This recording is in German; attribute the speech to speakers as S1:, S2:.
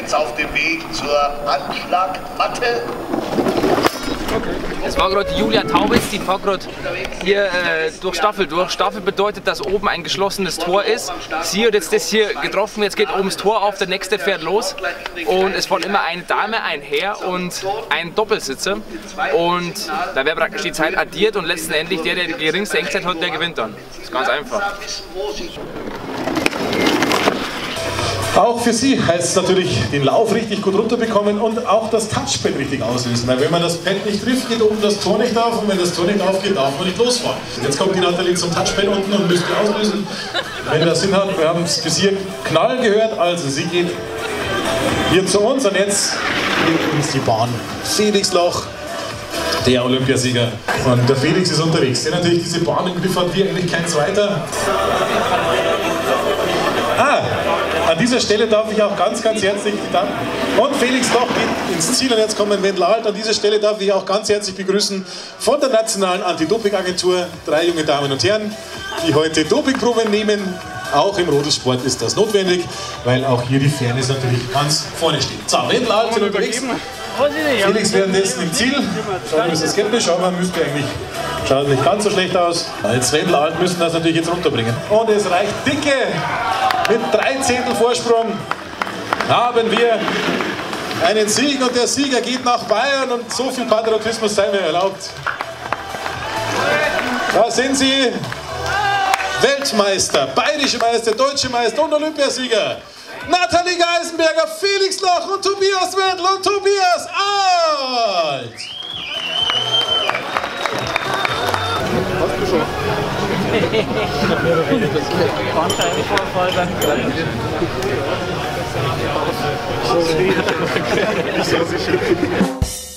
S1: jetzt auf dem Weg zur Anschlagmatte.
S2: Es war gerade Julia Taubitz, die fährt gerade hier durch Staffel durch. Staffel bedeutet, dass oben ein geschlossenes Tor ist. Sie hat jetzt das hier getroffen, jetzt geht oben das Tor auf, der nächste fährt los. Und es fahren immer eine Dame, ein Herr und ein Doppelsitzer. Und da wäre praktisch die Zeit addiert und letztendlich der die geringste Engzeit hat, der gewinnt dann. Das ist ganz einfach.
S3: Auch für Sie heißt es natürlich, den Lauf richtig gut runterbekommen und auch das Touchpad richtig auslösen. Weil wenn man das Pad nicht trifft, geht oben das Tor nicht auf und wenn das Tor nicht aufgeht, darf man nicht losfahren. Jetzt kommt die Nathalie zum Touchpad unten und müsste auslösen. Wenn das Sinn hat, wir haben es bis hier knallen gehört, also sie geht hier zu uns und jetzt geht uns die Bahn. Felixloch, der Olympiasieger. Und der Felix ist unterwegs, der natürlich diese Bahn im Griff hat wie eigentlich kein zweiter. An dieser Stelle darf ich auch ganz herzlich danken. Und Felix Loch geht ins Ziel und jetzt kommen Wendler Alt. An dieser Stelle darf ich auch ganz herzlich begrüßen von der Nationalen Anti-Doping-Agentur 3 junge Damen und Herren, die heute Dopingproben nehmen. Auch im Rodelsport ist das notwendig, weil auch hier die Fairness natürlich ganz vorne steht. So, Wendler Alt sind unterwegs. Felix währenddessen im Ziel. Schaut ein bisschen skeptisch, aber müsste eigentlich, schaut nicht ganz so schlecht aus. Als Wendler Alt müssen das natürlich jetzt runterbringen. Und es reicht dicke. Mit 3/10 Vorsprung haben wir einen Sieg und der Sieger geht nach Bayern und so viel Patriotismus sei mir erlaubt. Da sind sie, Weltmeister, bayerische Meister, deutsche Meister und Olympiasieger. Nathalie Geisenberger, Felix Loch und Tobias Wendler und Tobias Alt.
S4: Bandscheibenvorfall.